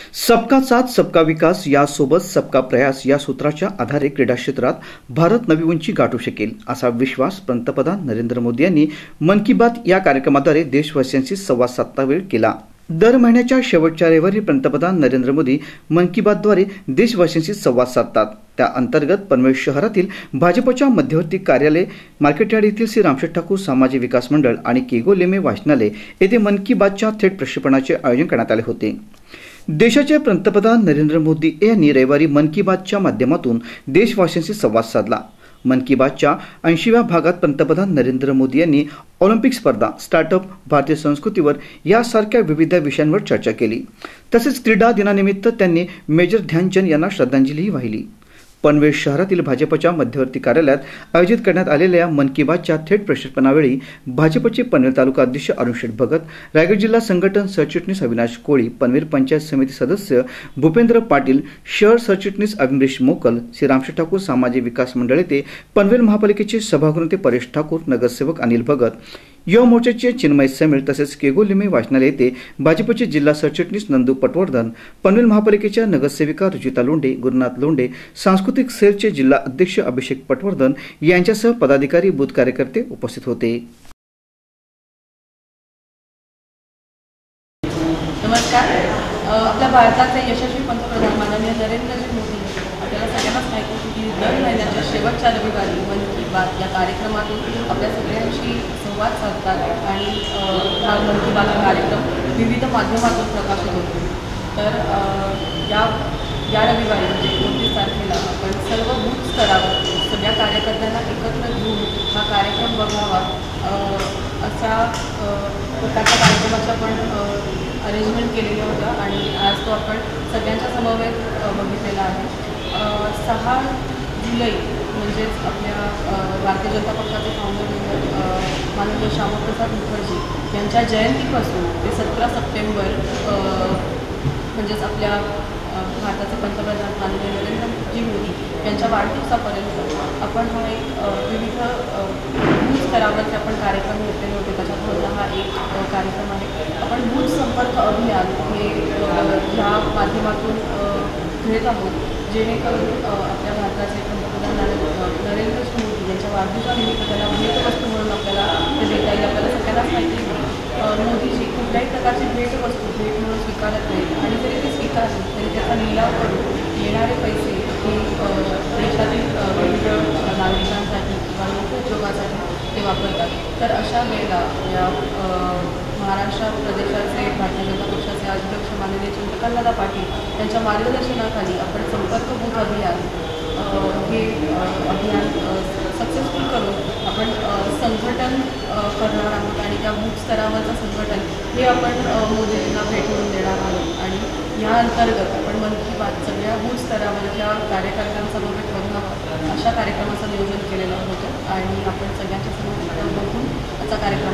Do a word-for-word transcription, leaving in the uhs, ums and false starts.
सबका साथ सबका विकास यासोबत सबका प्रयास या सूत्राच्या आधारे क्रीडा क्षेत्रात भारत नवी उंची गाठू शकेल असा विश्वास पंतप्रधान नरेंद्र मोदी यांनी मन की बात या कार्यक्रमाद्वारे देशवासियांशी संवाद साधतावेळी केला। दर महिन्याच्या शेवटच्या रविवारी पंतप्रधान नरेंद्र मोदी मन की बातद्वारे देशवासियांशी संवाद साधतात। त्या अंतर्गत पनवेल शहरातील भाजपच्या मध्यवर्ती कार्यालय मार्केटयार्ड येथील श्री रामशेठ ठाकूर सामाजिक विकास मंडळ आणि केगो लेमे वाचनालय येथे मन की बातच्या थेट प्रक्षेपणाचे आयोजन करण्यात आले होते। देशाचे पंतप्रधान नरेंद्र मोदी यांनी रविवारी मन की बातच्या माध्यमातून देशवासियांशी संवाद साधला। मन की बातच्या ऐंशीव्या भागात पंतप्रधान नरेंद्र मोदी यांनी ऑलिम्पिक स्पर्धा, स्टार्टअप, भारतीय संस्कृतीवर यासारख्या विविध विषयांवर चर्चा केली। तसेच क्रीडा दिनानिमित्त त्यांनी मेजर ध्यानचंद यांना श्रद्धांजलीही वाहिली। पनवेल शहरातील भाजपच्या मध्यवर्ती कार्यालयात आयोजित करण्यात आलेल्या मन की बातच्या थेट प्रक्षेपणावेळी भाजपचे पनवेल तालुका अध्यक्ष अरुण शेठ भगत, रायगड जिल्हा संघटन सरचिटणीस अविनाश कोळी, पनवेल पंचायत समिती सदस्य भूपेंद्र पाटील, शहर सरचिटणीस अविनाश मोकल, श्री रामशेठ ठाकूर सामाजिक विकास मंडळ येथे पनवेल महापालिकेचे सभागृह परेश ठाकूर, नगरसेवक अनिल भगत, युवा मोर्चाचे चिन्मय समीर तसेच केगो लिमे वाचनालय येथे भाजपचे जिल्हा सरचिटणीस नंदू पटवर्धन, पनवेल महापालिकेच्या नगरसेविका रुचिता लोंढे, गुरुनाथ लोंढे, सांस्कृतिक सेलचे जिल्हा अध्यक्ष अभिषेक पटवर्धन यांच्यासह पदाधिकारी, बूथ कार्यकर्ते उपस्थित होते। नमस्कार। आपल्या भारताचे यशस्वी पंतप्रधान माननीय नरेंद्रजी मोदी आपल्याला सगळ्यांनाच माहिती आहे की दर महिन्याच्या शेवटच्या रविवारी मन की बात या कार्यक्रमातून आपल्या सगळ्यांशी संवाद साधतात आणि हा मन की बात कार्यक्रम विविध माध्यमातून प्रकाशित होतो। तर या या रविवारी म्हणजे एकोणतीस तारखेला आपण सर्व बूथ स्तरावर सगळ्या कार्यकर्त्यांना एकत्र घेऊन हा कार्यक्रम बघावा अशा प्रकारच्या कार्यक्रमाचं आपण अरेंजमेंट केलेलं होतं आणि आज तो आपण सगळ्यांच्या समवेत बघितलेला आहे। सहा जुलै म्हणजेच आपल्या भारतीय जनता पक्षाचे फाउंडर मेंबर माननीय श्यामाप्रसाद मुखर्जी यांच्या जयंतीपासून ते सतरा सप्टेंबर म्हणजेच आपल्या भारताचे पंतप्रधान माननीय नरेंद्रजी मोदी यांच्या वाढदिवसापर्यंत आपण हा एक विविध बूथ स्तरावरचे आपण कार्यक्रम घेतलेले होते। त्याच्यामधला हा एक कार्यक्रम आहे। आपण बूथ संपर्क अभियान हे ह्या माध्यमातून घेत आहोत, जेणेकरून आपल्या भारताचे पंतप्रधान नरेंद्रजी मोदी यांच्या वाढदिवसानिमित्त त्याला भेटवस्तू म्हणून आपल्याला ते देता येईल। आपल्याला सगळ्यांनाच माहिती आहे की मोदीजी कुठल्याही प्रकारची भेटवस्तू भेट म्हणून स्वीकारत नाहीत आणि जरी ते स्वीकारले तरी त्याचा लिलाव करून येणारे पैसे हे देशातील विविध नागरिकांसाठी किंवा लोकोद्योगासाठी ते वापरतात। तर अशा वेळेला या महाराष्ट्र प्रदेशाचे भारतीय जनता पक्षाचे अध्यक्ष माननीय चंद्रकांतदादा पाटील यांच्या मार्गदर्शनाखाली आपण संपर्क बूथ अभियान हे अभियान सक्सेसफुल करून आपण संघटन करणार आहोत आणि त्या बूथ स्तरावरचं संघटन हे आपण मोदींना भेट म्हणून देणार आहोत। आणि या अंतर्गत आपण मन की बात सगळ्या बूथ स्तरावरच्या कार्यकर्त्यांसमवेत बघावं अशा कार्यक्रमाचं नियोजन केलेलं होतं आणि आपण सगळ्यांच्या समोर बघून याचा कार्यक्रम